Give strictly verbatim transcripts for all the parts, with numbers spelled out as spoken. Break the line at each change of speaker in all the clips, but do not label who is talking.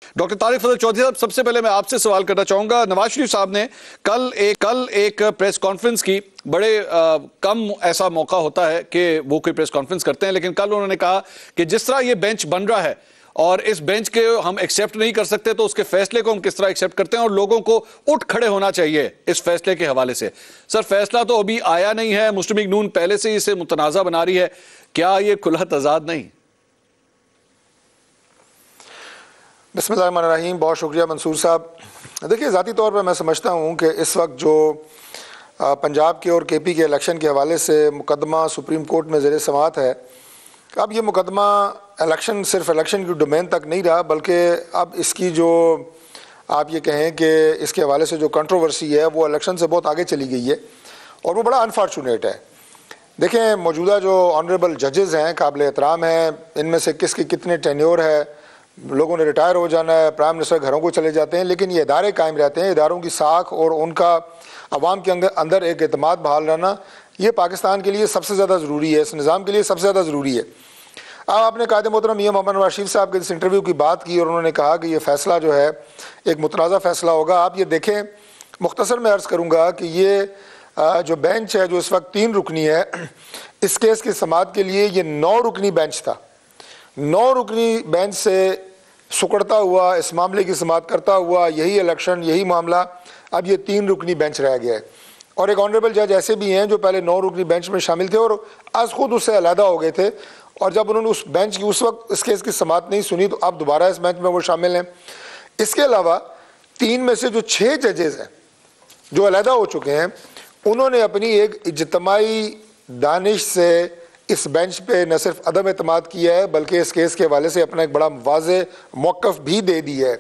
Doctor Tariq فضل چودھری صاحب، سب سے پہلے میں آپ سے سوال کرنا چاہوں گا. نواز شریف صاحب نے کل ایک کل ایک پریس کانفرنس کی. بڑے کم ایسا موقع ہوتا ہے کہ وہ کوئی پریس کانفرنس کرتے ہیں، لیکن کل انہوں نے کہا کہ جس طرح یہ بینچ بن رہا ہے اور اس بینچ کے ہم ایکسیپٹ نہیں کر سکتے، تو اس کے فیصلے کو ہم کس طرح ایکسیپٹ کرتے ہیں، اور لوگوں کو اٹھ کھڑے ہونا چاہیے اس فیصلے کے حوالے سے. سر، فیصلہ تو ابھی آیا نہیں ہے، مسلم لیگ نون پہلے سے اسے متنازع بنا رہی ہے، کیا یہ کھلا تضاد نہیں؟
بسم اللہ الرحمن الرحیم. بہت شکریہ منصور صاحب. دیکھیے، ذاتی طور پر میں سمجھتا ہوں کہ اس وقت جو پنجاب کے اور کے پی کے الیکشن کے حوالے سے مقدمہ سپریم کورٹ میں زیر سماعت ہے، اب یہ مقدمہ الیکشن صرف الیکشن کی ڈومین تک نہیں رہا، بلکہ اب اس کی جو آپ یہ کہیں کہ اس کے حوالے سے جو کنٹروورسی ہے وہ الیکشن سے بہت آگے چلی گئی ہے، اور وہ بڑا انفارچونیٹ ہے. دیکھیں، موجودہ جو آنریبل ججز ہیں قابل احترام ہیں، ان میں سے کس کے کتنے ٹینیور ہے، لوگوں نے ریٹائر ہو جانا ہے، پرائم منسٹر گھروں کو چلے جاتے ہیں، لیکن یہ ادارے قائم رہتے ہیں. اداروں کی ساکھ اور ان کا عوام کے اندر ایک اعتماد بحال رہنا، یہ پاکستان کے لیے سب سے زیادہ ضروری ہے، اس نظام کے لیے سب سے زیادہ ضروری ہے. اب آپ نے قائد محترم میاں محمد نواز شریف صاحب کے اس انٹرویو کی بات کی، اور انہوں نے کہا کہ یہ فیصلہ جو ہے ایک متنازع فیصلہ ہوگا. آپ یہ دیکھیں، مختصر میں عرض کروں گا کہ یہ جو بینچ ہے جو اس وقت تین رکنی ہے، اس کیس کی سماعت کے لیے یہ نو رکنی بینچ تھا. نو رکنی بینچ سے سکڑتا ہوا، اس معاملے کی سماعت کرتا ہوا، یہی الیکشن، یہی معاملہ، اب یہ تین رکنی بینچ رہ گیا ہے. اور ایک آنریبل جج ایسے بھی ہیں جو پہلے نو رکنی بینچ میں شامل تھے اور آج خود اس سے علیحدہ ہو گئے تھے، اور جب انہوں نے اس بینچ کی اس وقت اس کیس کی سماعت نہیں سنی تو اب دوبارہ اس بینچ میں وہ شامل ہیں. اس کے علاوہ تین میں سے جو چھ ججز ہیں جو علیحدہ ہو چکے ہیں، انہوں نے اپنی ایک اجتماعی دانش سے اس بینچ پہ نہ صرف عدم اعتماد کیا ہے بلکہ اس کیس کے حوالے سے اپنا ایک بڑا واضح موقف بھی دے دی ہے.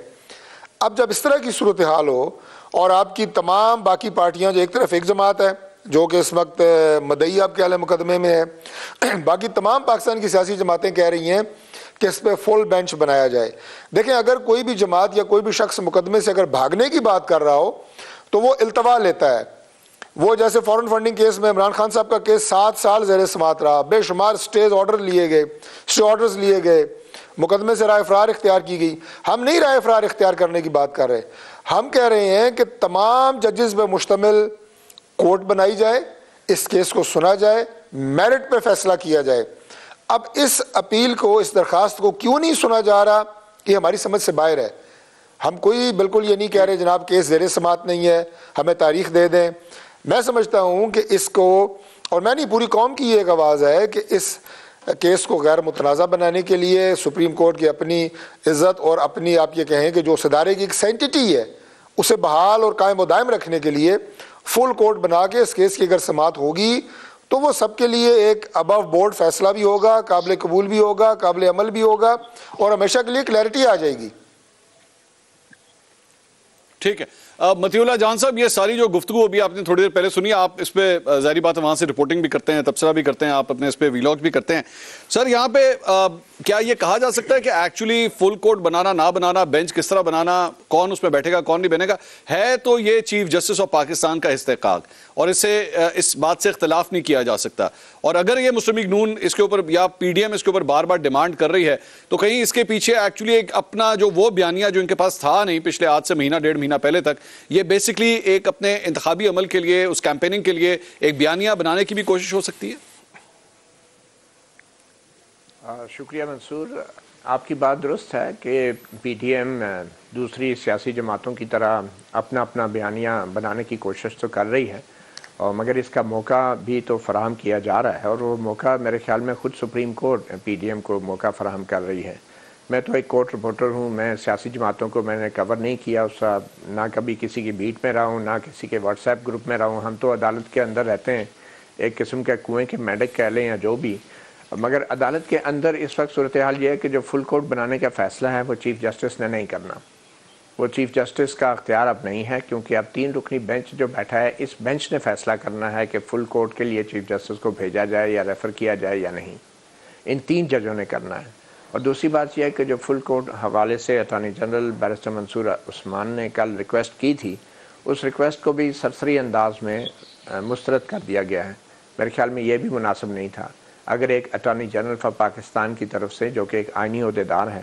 اب جب اس طرح کی صورتحال ہو اور آپ کی تمام باقی پارٹیاں، جو ایک طرف ایک جماعت ہے جو کہ اس وقت مدعی آپ کے اعلی مقدمے میں ہے، باقی تمام پاکستان کی سیاسی جماعتیں کہہ رہی ہیں کہ اس پہ فل بینچ بنایا جائے. دیکھیں، اگر کوئی بھی جماعت یا کوئی بھی شخص مقدمے سے اگر بھاگنے کی بات کر رہا ہو تو وہ التوا لیتا ہے. وہ جیسے فورن فنڈنگ کیس میں عمران خان صاحب کا کیس سات سال زیر سماعت رہا، بے شمار سٹیز آرڈر لیے گئے سٹے آرڈرز لیے گئے، مقدمے سے رائے فرار اختیار کی گئی. ہم نہیں رائے فرار اختیار کرنے کی بات کر رہے، ہم کہہ رہے ہیں کہ تمام ججز پہ مشتمل کورٹ بنائی جائے، اس کیس کو سنا جائے، میرٹ پہ فیصلہ کیا جائے. اب اس اپیل کو، اس درخواست کو کیوں نہیں سنا جا رہا، یہ ہماری سمجھ سے باہر ہے. ہم کوئی بالکل یہ نہیں کہہ رہے جناب کیس زیر سماعت نہیں ہے، ہمیں تاریخ دے دیں. میں سمجھتا ہوں کہ اس کو، اور میں نہیں پوری قوم کی یہ ایک آواز ہے کہ اس کیس کو غیر متنازع بنانے کے لیے سپریم کورٹ کی اپنی عزت اور اپنی آپ یہ کہیں کہ جو اس ادارے کی ایک سینٹیٹی ہے اسے بحال اور قائم و دائم رکھنے کے لیے فل کورٹ بنا کے اس کیس کی اگر سماعت ہوگی تو وہ سب کے لیے ایک ابو بورڈ فیصلہ بھی ہوگا، قابل قبول بھی ہوگا، قابل عمل بھی ہوگا، اور ہمیشہ کے لیے کلیئرٹی آ جائے گی.
ٹھیک ہے. مطیع اللہ جان صاحب، یہ ساری جو گفتگو ابھی آپ نے تھوڑی دیر پہلے سنی، آپ اس پہ ظاہری بات ہے وہاں سے رپورٹنگ بھی کرتے ہیں، تبصرہ بھی کرتے ہیں، آپ اپنے اس پہ ویلاگ بھی کرتے ہیں. سر، یہاں پہ کیا یہ کہا جا سکتا ہے کہ ایکچولی فل کورٹ بنانا نہ بنانا، بینچ کس طرح بنانا، کون اس میں بیٹھے گا کون نہیں بنے گا، ہے تو یہ چیف جسٹس آف پاکستان کا استحقاق، اور اس سے اس بات سے اختلاف نہیں کیا جا سکتا. اور اگر یہ مسلم لیگ نون اس کے اوپر یا پی ڈی ایم اس کے اوپر بار بار ڈیمانڈ کر رہی ہے تو کہیں اس کے پیچھے ایکچولی ایک اپنا جو وہ بیانیہ جو ان کے پاس تھا نہیں پچھلے آج سے مہینہ ڈیڑھ مہینہ پہلے تک، یہ بیسکلی ایک اپنے انتخابی عمل کے لیے، اس کیمپیننگ کے لیے ایک بیانیہ بنانے کی بھی کوشش ہو سکتی ہے؟
شکریہ منصور. آپ کی بات درست ہے کہ پی ٹی ایم دوسری سیاسی جماعتوں کی طرح اپنا اپنا بیانیہ بنانے کی کوشش تو کر رہی ہے، اور مگر اس کا موقع بھی تو فراہم کیا جا رہا ہے، اور وہ موقع میرے خیال میں خود supreme court P D M کو موقع فراہم کر رہی ہے. میں تو ایک کورٹ رپورٹر ہوں، میں سیاسی جماعتوں کو میں نے کور نہیں کیا، اس کا نہ کبھی کسی کی بیٹ میں رہا ہوں، نہ کسی کے واٹس ایپ گروپ میں رہا ہوں. ہم تو عدالت کے اندر رہتے ہیں، ایک قسم کے کنویں کے میڈک کہہ لیں یا جو بھی. مگر عدالت کے اندر اس وقت صورتحال یہ ہے کہ جو فل کورٹ بنانے کا فیصلہ ہے وہ چیف جسٹس نے نہیں کرنا، وہ چیف جسٹس کا اختیار اب نہیں ہے، کیونکہ اب تین رکنی بینچ جو بیٹھا ہے، اس بینچ نے فیصلہ کرنا ہے کہ فل کورٹ کے لیے چیف جسٹس کو بھیجا جائے یا ریفر کیا جائے یا نہیں. ان تین ججوں نے کرنا ہے. اور دوسری بات یہ ہے کہ جو فل کورٹ حوالے سے attorney general barrister Mansoor Usman نے کل ریکویسٹ کی تھی، اس ریکویسٹ کو بھی سرسری انداز میں مسترد کر دیا گیا ہے. میرے خیال میں یہ بھی مناسب نہیں تھا. اگر ایک اٹارنی جنرل فار پاکستان کی طرف سے، جو کہ ایک آئینی عہدیدار ہے،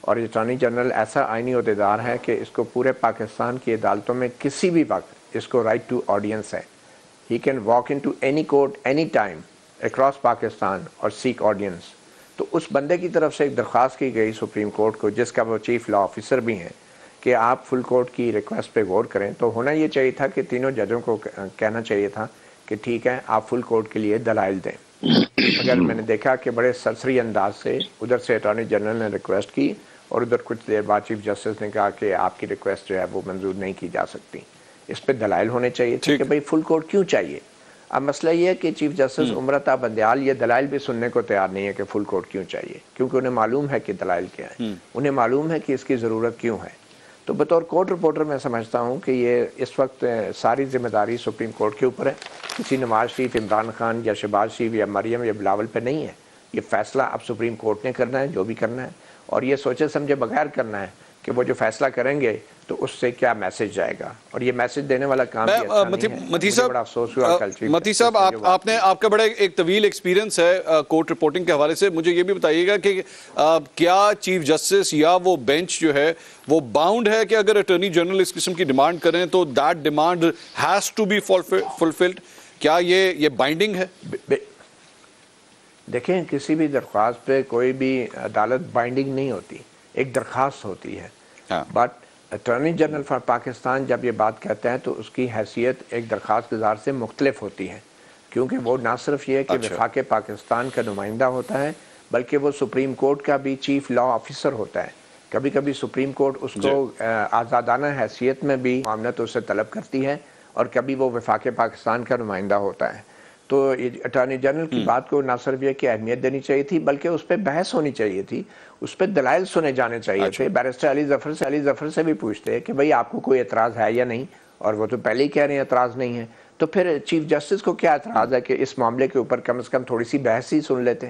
اور اٹارنی جنرل ایسا آئینی عہدیدار ہے کہ اس کو پورے پاکستان کی عدالتوں میں کسی بھی وقت اس کو رائٹ ٹو آڈینس ہے. He can walk into any court any time across Pakistan اور سیک آڈینس. تو اس بندے کی طرف سے ایک درخواست کی گئی سپریم کورٹ کو، جس کا وہ چیف لا آفیسر بھی ہیں، کہ آپ فل کورٹ کی ریکویسٹ پہ غور کریں. تو ہونا یہ چاہیے تھا کہ تینوں ججوں کو کہنا چاہیے تھا کہ ٹھیک ہے آپ فل کورٹ کے لیے دلائل دیں. مگر میں نے دیکھا کہ بڑے سرسری انداز سے ادھر سے اٹارنی جنرل نے ریکویسٹ کی اور ادھر کچھ دیر بعد چیف جسٹس نے کہا کہ آپ کی ریکویسٹ جو ہے وہ منظور نہیں کی جا سکتی. اس پہ دلائل ہونے چاہیے تھے کہ بھئی فل کورٹ کیوں چاہیے. اب مسئلہ یہ ہے کہ چیف جسٹس عمرتا بندیال یہ دلائل بھی سننے کو تیار نہیں ہے کہ فل کورٹ کیوں چاہیے، کیونکہ انہیں معلوم ہے کہ دلائل کیا ہے، انہیں معلوم ہے کہ اس کی ضرورت کیوں ہے. تو بطور کورٹ رپورٹر میں سمجھتا ہوں کہ یہ اس وقت ساری ذمہ داری سپریم کورٹ کے اوپر ہے. کسی نواز شریف، عمران خان یا شہباز شریف یا مریم یا بلاول پہ نہیں ہے. یہ فیصلہ اب سپریم کورٹ نے کرنا ہے، جو بھی کرنا ہے، اور یہ سوچے سمجھے بغیر کرنا ہے کہ وہ جو فیصلہ کریں گے تو اس سے کیا میسج جائے گا. اور یہ میسج دینے والا کام بھی اچھا نہیں ہے.
متی
مجھے بڑا افسوس ہوا کل چیف
متی صاحب آپ آپ نے آپ کا بڑا ایک طویل ایکسپیرینس ہے کورٹ رپورٹنگ کے حوالے سے. مجھے یہ بھی بتائیے گا کہ کیا چیف جسٹس یا وہ بینچ جو ہے وہ باؤنڈ ہے کہ اگر اٹارنی جنرل اس قسم کی ڈیمانڈ کریں تو that demand has to be fulfilled? کیا یہ یہ بائنڈنگ ہے؟
دیکھیں کسی بھی درخواست پہ کوئی بھی عدالت بائنڈنگ نہیں ہوتی، ایک درخواست ہوتی ہے. But attorney general for Pakistan جب یہ بات کہتا ہے تو اس کی حیثیت ایک درخواست گزار سے مختلف ہوتی ہے، کیونکہ وہ نہ صرف یہ کہ وفاق پاکستان کا نمائندہ ہوتا ہے بلکہ وہ سپریم کورٹ کا بھی چیف لا آفیسر ہوتا ہے. کبھی کبھی سپریم کورٹ اس کو آزادانہ حیثیت میں بھی معاملت اس سے طلب کرتی ہے اور کبھی وہ وفاق پاکستان کا نمائندہ ہوتا ہے. تو اٹارنی جنرل کی بات کو نہ صرف یہ کہ اہمیت دینی چاہیے تھی بلکہ اس پہ بحث ہونی چاہیے تھی، اس پہ دلائل سنے جانے چاہیے تھے. بیرسٹر علی ظفر سے علی ظفر سے بھی پوچھتے کہ بھئی آپ کو کوئی اعتراض ہے یا نہیں، اور وہ تو پہلے ہی کہہ رہے ہیں اعتراض نہیں ہے. تو پھر چیف جسٹس کو کیا اعتراض ہے کہ اس معاملے کے اوپر کم از کم تھوڑی سی بحث ہی سن لیتے.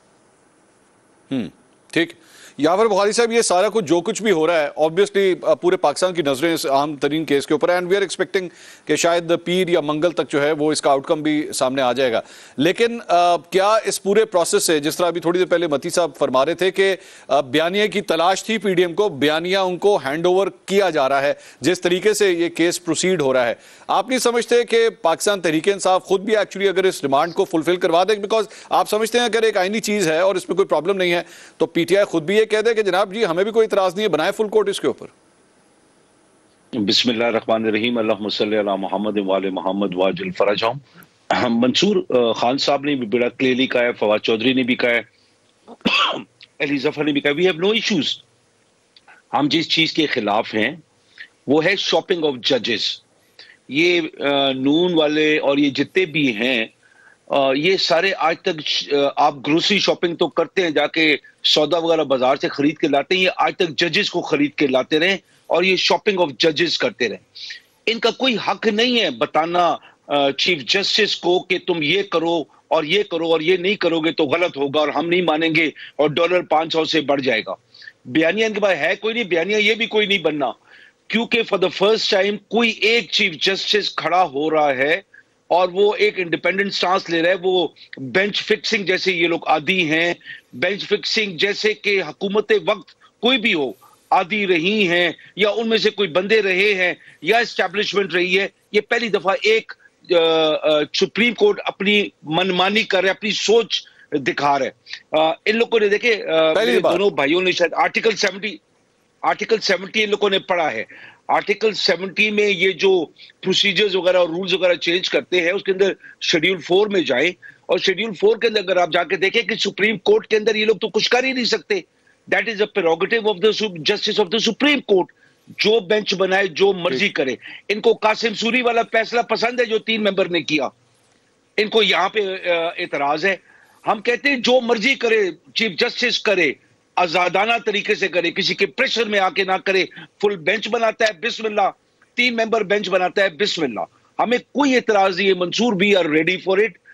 ہم ٹھیک. یاور بخاری صاحب یہ سارا کچھ جو کچھ بھی ہو رہا ہے اوبویسلی پورے پاکستان کی نظریں اس عام ترین کیس کے اوپر اینڈ وی آر ایکسپیکٹنگ کہ شاید پیر یا منگل تک جو ہے وہ اس کا آؤٹ کم بھی سامنے آ جائے گا. لیکن کیا اس پورے پروسیس سے، جس طرح ابھی تھوڑی دیر پہلے متی صاحب فرما رہے تھے کہ بیانیہ کی تلاش تھی پی ڈی ایم کو، بیانیہ ان کو ہینڈ اوور کیا جا رہا ہے جس طریقے سے یہ کیس پروسیڈ ہو رہا ہے، آپ نہیں سمجھتے کہ پاکستان تحریک انصاف خود بھی ایکچولی اگر اس ڈیمانڈ کو فلفل کروا دے، بیکاز آپ سمجھتے ہیں اگر ایک آئینی چیز ہے اور اس میں کوئی پرابلم نہیں ہے تو پی ٹی آئی خود بھی یہ کہہ دے کہ جناب جی ہمیں بھی کوئی اعتراض نہیں ہے، بنائے فل کورٹ اس کے اوپر.
بسم اللہ الرحمن الرحیم. اللہم صلی علی محمد وآل محمد واجل فرجہم. منصور خان صاحب نے بھی بڑا کلیئرلی کہا ہے، فواد چودھری نے بھی کہا ہے، علی ظفر نے بھی کہا ہے، وی ہیو نو ایشوز. ہم جس چیز کے خلاف ہیں وہ ہے شاپنگ آف ججز. یہ نون والے اور یہ جتنے بھی ہیں یہ سارے آج تک آپ گروسری شاپنگ تو کرتے ہیں، جا کے سودا وغیرہ بازار سے خرید کے لاتے ہیں، یہ آج تک ججز کو خرید کے لاتے رہے اور یہ شاپنگ آف ججز کرتے رہے. ان کا کوئی حق نہیں ہے بتانا چیف جسٹس کو کہ تم یہ کرو اور یہ کرو اور یہ نہیں کرو گے تو غلط ہوگا اور ہم نہیں مانیں گے اور ڈالر پانچ سو سے بڑھ جائے گا. بیانیہ ان کے پاس ہے کوئی نہیں، بیانیہ یہ بھی کوئی نہیں بننا، کیونکہ فار دا فرسٹ ٹائم کوئی ایک چیف جسٹس کھڑا ہو رہا ہے اور وہ ایک انڈیپینڈنٹ سٹانس لے رہا ہے. وہ بینچ فکسنگ جیسے یہ لوگ عادی ہیں، بینچ فکسنگ جیسے کہ حکومت وقت کوئی بھی ہو عادی رہی ہیں یا ان میں سے کوئی بندے رہے ہیں یا اسٹیبلشمنٹ رہی ہے. یہ پہلی دفعہ ایک سپریم کورٹ اپنی منمانی کر رہا ہے، اپنی سوچ دکھا رہا ہے. ان لوگوں نے دیکھے دونوں بھائیوں نے شاید آرٹیکل سیونٹی آرٹیکل سیونٹی ان لوگوں نے پڑھا ہے. آرٹیکل سیونٹی میں یہ جو پروسیجرز وغیرہ اور رولز وغیرہ چینج کرتے ہیں اس کے اندر شیڈیول فور میں جائیں اور شیڈیول فور کے اندر اگر آپ جا کے دیکھیں کہ سپریم کورٹ کے اندر یہ لوگ تو کچھ کر ہی نہیں سکتے. That is a prerogative of the justice of the supreme court. جو بینچ بنائے جو مرضی کرے. ان کو قاسم سوری والا فیصلہ پسند ہے جو تین ممبر نے کیا، ان کو یہاں پہ اعتراض ہے. ہم کہتے ہیں جو مرضی کرے چیف جسٹس کرے، آزادانہ طریقے سے کرے، کسی کے پریشر میں آ کے نہ کرے. فل بینچ بناتا ہے بسم اللہ، تین ممبر بینچ بناتا ہے بسم اللہ. ہمیں کوئی اعتراض نہیں ہے. منصور بھی آر ریڈی فار اٹ.